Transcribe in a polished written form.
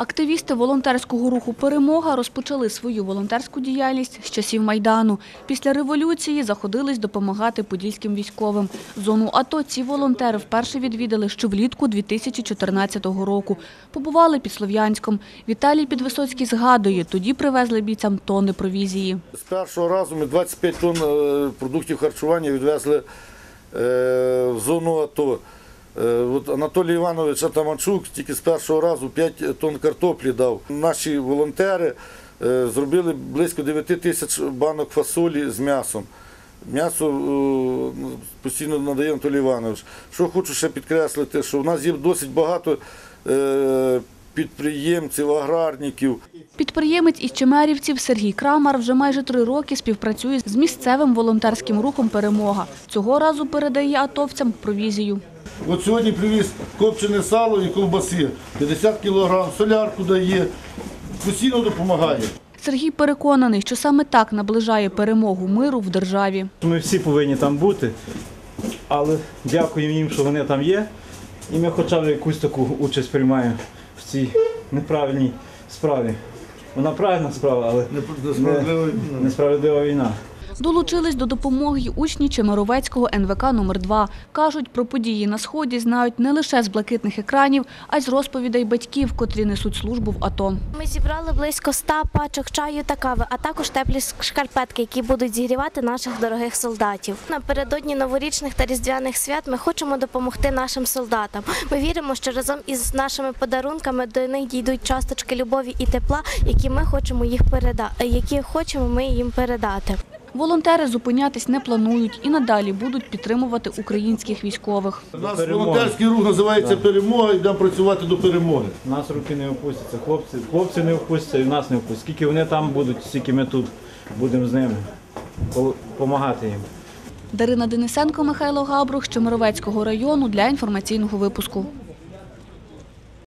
Активісти волонтерського руху «Перемога» розпочали свою волонтерську діяльність з часів Майдану. Після революції заходились допомагати подільським військовим. Зону АТО ці волонтери вперше відвідали ще влітку 2014 року. Побували під Слов'янськом. Віталій Підвисоцький згадує, тоді привезли бійцям тонни провізії. З першого разу ми 25 тонн продуктів харчування відвезли в зону АТО. От Анатолій Іванович Атаманчук тільки з першого разу 5 тонн картоплі дав. Наші волонтери зробили близько 9 тисяч банок фасолі з м'ясом. М'ясо постійно надає Анатолій Іванович. Що хочу ще підкреслити, що в нас є досить багато підприємців, аграрників. Підприємець із Чемерівців Сергій Крамар вже майже 3 роки співпрацює з місцевим волонтерським рухом «Перемога». Цього разу передає атовцям провізію. От сьогодні привіз копчене сало і ковбаси, 50 кг, солярку дає, постійно допомагає. Сергій переконаний, що саме так наближає перемогу миру в державі. Ми всі повинні там бути, але дякуємо їм, що вони там є. І ми хоча б якусь таку участь приймаємо в цій неправильній справі. Вона правильна справа, але несправедлива війна. Долучились до допомоги й учні Чемеровецького НВК номер 2. Кажуть, про події на Сході знають не лише з блакитних екранів, а й з розповідей батьків, котрі несуть службу в АТО. Ми зібрали близько 100 пачок чаю та кави, а також теплі шкарпетки, які будуть зігрівати наших дорогих солдатів. Напередодні новорічних та різдвяних свят ми хочемо допомогти нашим солдатам. Ми віримо, що разом із нашими подарунками до них дійдуть часточки любові і тепла, які ми хочемо їм передати. Волонтери зупинятись не планують і надалі будуть підтримувати українських військових. У нас волонтерський рух називається «Перемога» і йдемо працювати до перемоги. Нас руки не опустяться, хлопці не опустяться і нас не опустять. Скільки вони там будуть, стільки ми тут будемо з ними допомагати їм. Дарина Денисенко, Михайло Габрух з Чемеровецького району для інформаційного випуску.